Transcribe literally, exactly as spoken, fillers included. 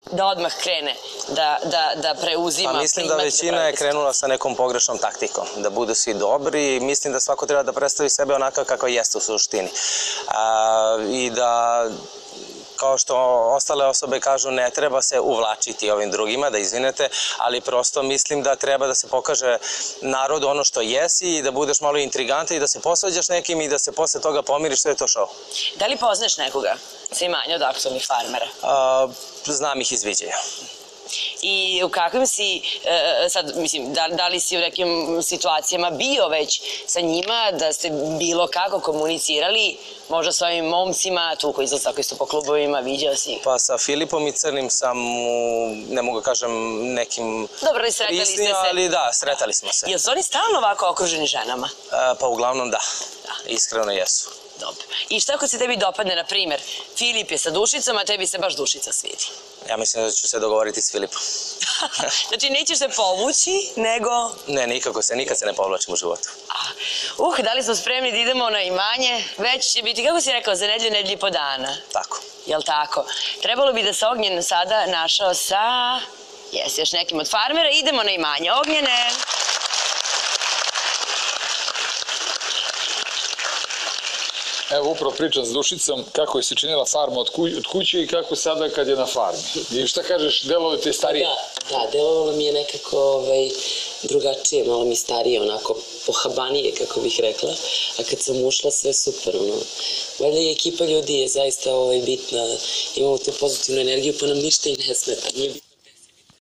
da odmah krene da preuzima. Pa mislim da većina je krenula sa nekom pogrešnom taktikom, da budu svi dobri i mislim da svako treba da predstavi sebe onako kako jeste u suštini. I da, kao što ostale osobe kažu, ne treba se uvlačiti ovim drugima, da izvinete, ali prosto mislim da treba da se pokaže narodu ono što jesi i da budeš malo intriganta i da se posvađaš nekim i da se posle toga pomiriš, što je to show. Da li poznaš nekoga sa imanja od aktualnih farmera? Znam ih iz viđenja. I u kakvim si, sad, mislim, da li si u nekim situacijama bio već sa njima, da ste bilo kako komunicirali, možda s ovim momcima, tu koji izlazi tako isto po klubovima, viđao si? Pa sa Filipom i Crnim sam u, ne mogu kažem, nekim prisnio, ali da, sretali smo se. Jel su oni stalno ovako okruženi ženama? Pa uglavnom da, iskreno jesu. Dobro. I šta ako se tebi dopadne, na primjer, Filip je sa Dušicom, a tebi se baš Dušica svidi? Ja mislim da ću se dogovoriti s Filipom. Znači, nećeš se povući, nego... Ne, nikako se, nikad se ne povlačim u životu. Uh, da li smo spremni da idemo na imanje? Već će biti, kako si rekao, za nedelju, nedelju i po dana. Tako. Jel' tako? Trebalo bi da se Ognjen sada našao sa... Jes, još nekim od farmera. Idemo na imanje. Ognjene! Evo, upravo pričam s Dušicom kako je se činila farma od kuće i kako sada kad je na farmi. I šta kažeš, delovalo te starije? Da, da, delovalo mi je nekako drugačije, malo mi starije, onako pohabanije, kako bih rekla. A kad sam ušla, sve super, ono. Valjda i ekipa ljudi je zaista bitna, imamo tu pozitivnu energiju, pa nam ništa i ne smeta.